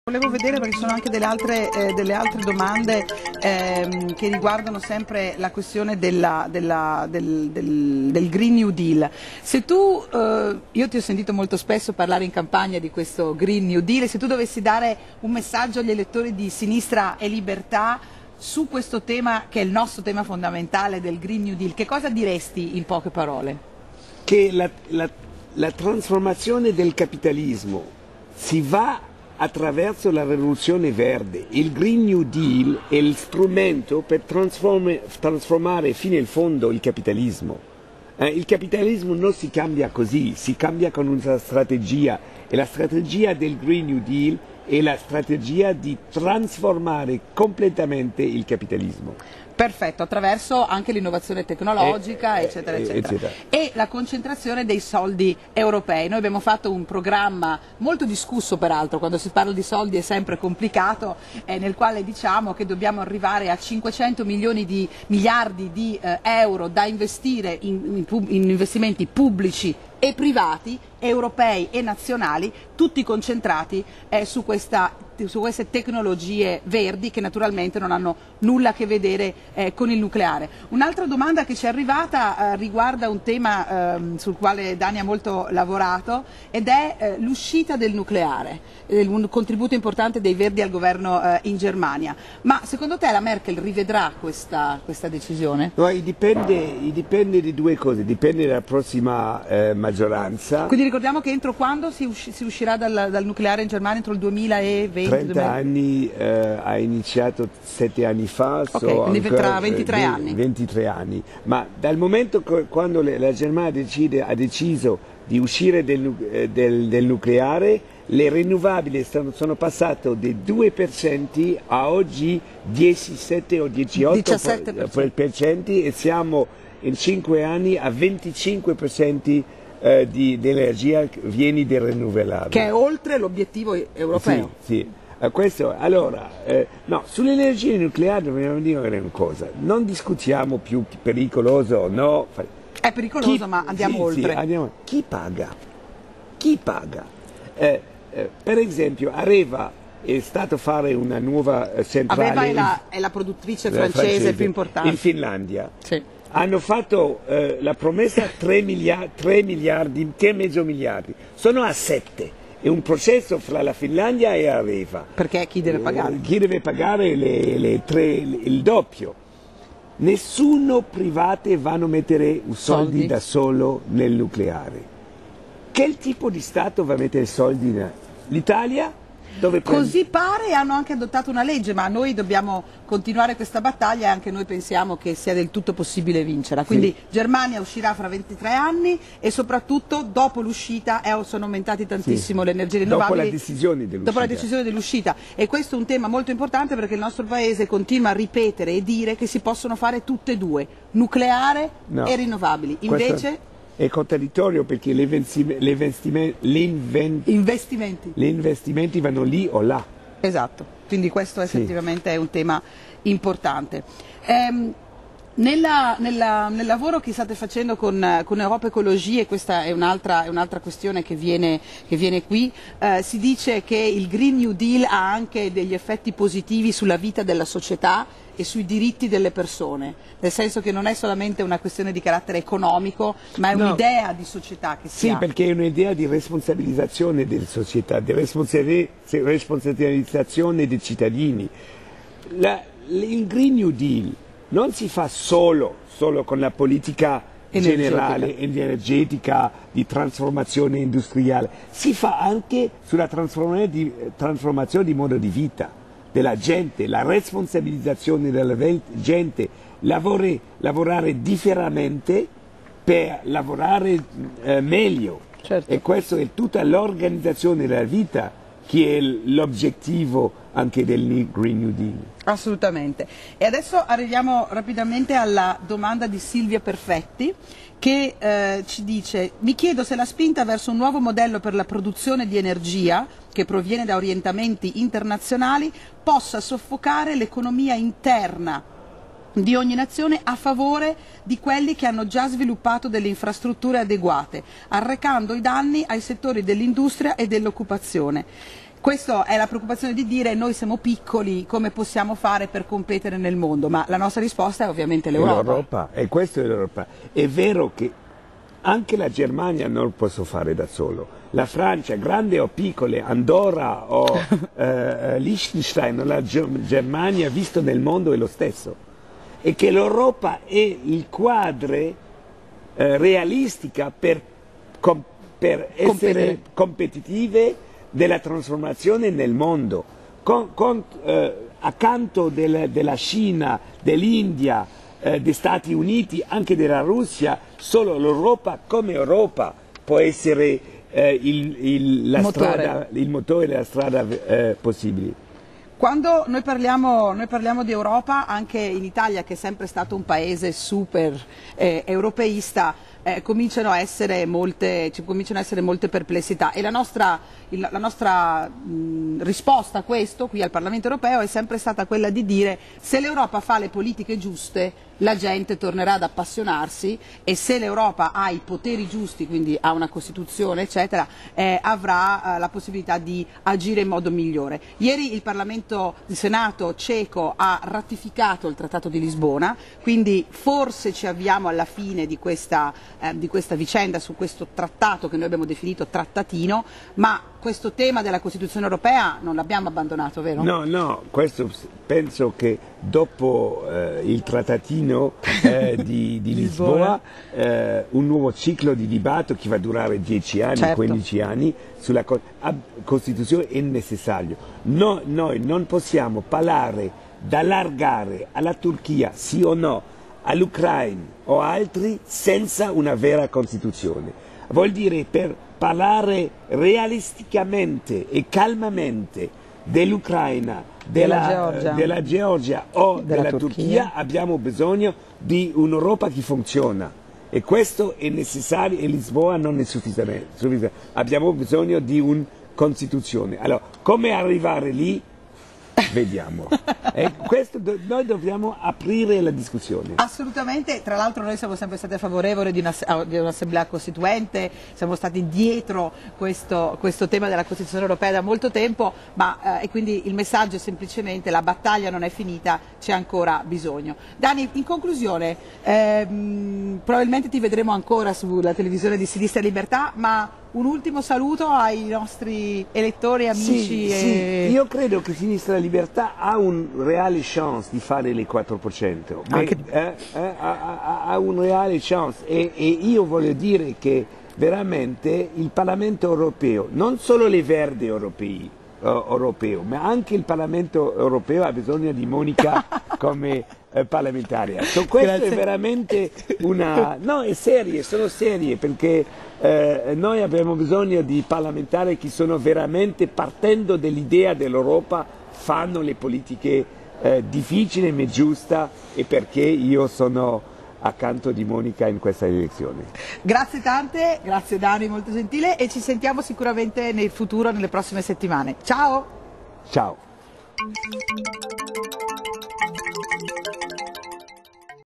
Volevo vedere perché ci sono anche delle altre domande che riguardano sempre la questione del Green New Deal. Se tu, io ti ho sentito molto spesso parlare in campagna di questo Green New Deal, e se tu dovessi dare un messaggio agli elettori di Sinistra e Libertà su questo tema che è il nostro tema fondamentale del Green New Deal, che cosa diresti in poche parole? Che la trasformazione del capitalismo si va attraverso la rivoluzione verde. Il Green New Deal è il strumento per trasformare fino in fondo il capitalismo. Il capitalismo non si cambia così, si cambia con una strategia, e la strategia del Green New Deal è la strategia di trasformare completamente il capitalismo. Perfetto, attraverso anche l'innovazione tecnologica, eccetera, eccetera. E la concentrazione dei soldi europei. Noi abbiamo fatto un programma molto discusso, peraltro, quando si parla di soldi è sempre complicato, nel quale diciamo che dobbiamo arrivare a 500 miliardi di euro da investire in investimenti pubblici e privati, europei e nazionali, tutti concentrati su queste tecnologie verdi che naturalmente non hanno nulla a che vedere con il nucleare. Un'altra domanda che ci è arrivata riguarda un tema sul quale Dani ha molto lavorato, ed è l'uscita del nucleare, un contributo importante dei Verdi al governo in Germania. Ma secondo te la Merkel rivedrà questa decisione? No, dipende di due cose, dipende dalla prossima maggioranza. Quindi ricordiamo che entro quando si uscirà dal nucleare in Germania? Entro il 2020? 30 anni, ha iniziato 7 anni fa, quindi tra 23 anni. 23 anni, ma dal momento quando la Germania ha deciso di uscire del nucleare, le rinnovabili sono passate dai 2% a oggi 17 o 18%, e siamo in 5 anni a 25% di energia viene da rinnovabili. Che è oltre l'obiettivo europeo. Sì. Questo, allora, no, sull'energia nucleare dobbiamo dire una cosa: non discutiamo più pericoloso o no. È pericoloso, ma andiamo oltre. Chi paga? Chi paga? Per esempio, Areva è stato fare una nuova centrale. Areva è la produttrice francese più importante. In Finlandia. Sì. Hanno fatto la promessa 3 miliardi, 3,5 miliardi. Sono a 7. È un processo fra la Finlandia e Areva. Perché chi deve pagare? Chi deve pagare il doppio. Nessuno privato va a mettere soldi da solo nel nucleare. Che tipo di Stato va a mettere soldi? L'Italia? Così pare, e hanno anche adottato una legge, ma noi dobbiamo continuare questa battaglia e anche noi pensiamo che sia del tutto possibile vincerla. Quindi sì. Germania uscirà fra 23 anni e soprattutto dopo l'uscita sono aumentati tantissimo le energie rinnovabili. Dopo la decisione dell'uscita. E questo è un tema molto importante perché il nostro Paese continua a ripetere e dire che si possono fare tutte e due, nucleare e rinnovabili. Invece... È contraddittorio perché gli investimenti vanno lì o là. Esatto, quindi questo effettivamente è un tema importante. Nel lavoro che state facendo con Europa Ecologie, e questa è un'altra questione che viene qui, si dice che il Green New Deal ha anche degli effetti positivi sulla vita della società e sui diritti delle persone, nel senso che non è solamente una questione di carattere economico, ma è un'idea di società che si ha. Sì, perché è un'idea di responsabilizzazione della società, di responsabilizzazione dei cittadini. Il Green New Deal non si fa solo con la politica generale, energetica, di trasformazione industriale, si fa anche sulla trasformazione di modo di vita della gente, la responsabilizzazione della gente, lavorare differentamente per lavorare meglio. Certo. E questo è tutta l'organizzazione della vita che è l'obiettivo anche del Green New Deal. Assolutamente. E adesso arriviamo rapidamente alla domanda di Silvia Perfetti, che ci dice: mi chiedo se la spinta verso un nuovo modello per la produzione di energia, che proviene da orientamenti internazionali, possa soffocare l'economia interna di ogni nazione a favore di quelli che hanno già sviluppato delle infrastrutture adeguate, arrecando i danni ai settori dell'industria e dell'occupazione. Questa è la preoccupazione di dire noi siamo piccoli, come possiamo fare per competere nel mondo? Ma la nostra risposta è ovviamente l'Europa. E questo è l'Europa. È vero che anche la Germania non lo posso fare da solo. La Francia, grande o piccola, Andorra o Liechtenstein, o la Germania visto nel mondo è lo stesso. E che l'Europa è il quadro realistica per essere competitive della trasformazione nel mondo, accanto della Cina, dell'India, degli Stati Uniti, anche della Russia. Solo l'Europa come Europa può essere il motore della strada possibile. Quando noi parliamo di Europa, anche in Italia, che è sempre stato un paese super europeista, cominciano a essere molte perplessità, e la nostra risposta a questo qui al Parlamento europeo è sempre stata quella di dire: se l'Europa fa le politiche giuste la gente tornerà ad appassionarsi, e se l'Europa ha i poteri giusti, quindi ha una Costituzione eccetera, avrà la possibilità di agire in modo migliore. Ieri il Senato ceco ha ratificato il Trattato di Lisbona, quindi forse ci avviamo alla fine di questa vicenda su questo trattato che noi abbiamo definito trattatino, ma questo tema della Costituzione europea non l'abbiamo abbandonato, vero? No, questo penso che dopo il trattatino di Lisbona, un nuovo ciclo di dibattito che va a durare 10 anni, certo, 15 anni, sulla Costituzione è necessario. Noi non possiamo parlare d'allargare alla Turchia, sì o no, all'Ucraina o altri, senza una vera Costituzione. Vuol dire, per parlare realisticamente e calmamente dell'Ucraina, della Georgia o della Turchia, abbiamo bisogno di un'Europa che funziona, e questo è necessario, e Lisbona non è sufficiente. Abbiamo bisogno di una Costituzione. Allora, come arrivare lì? Vediamo. Noi dobbiamo aprire la discussione. Assolutamente, tra l'altro noi siamo sempre stati favorevoli di un'assemblea costituente, siamo stati dietro questo tema della Costituzione europea da molto tempo, e quindi il messaggio è semplicemente: la battaglia non è finita, c'è ancora bisogno. Dani, in conclusione, probabilmente ti vedremo ancora sulla televisione di Sinistra e Libertà, ma un ultimo saluto ai nostri elettori, amici. Sì, io credo che Sinistra e Libertà ha un reale chance di fare le 4%, ha un reale chance, e io voglio dire che veramente il Parlamento europeo, non solo le Verdi europeo, ma anche il Parlamento europeo ha bisogno di Monica come parlamentaria. Questo Grazie. È veramente una... No, sono serie, perché noi abbiamo bisogno di parlamentari che sono veramente, partendo dall'idea dell'Europa, fanno le politiche difficili ma giuste, e perché io sono accanto di Monica in questa elezione. Grazie tante, grazie Dani, molto gentile, e ci sentiamo sicuramente nel futuro, nelle prossime settimane. Ciao! Ciao!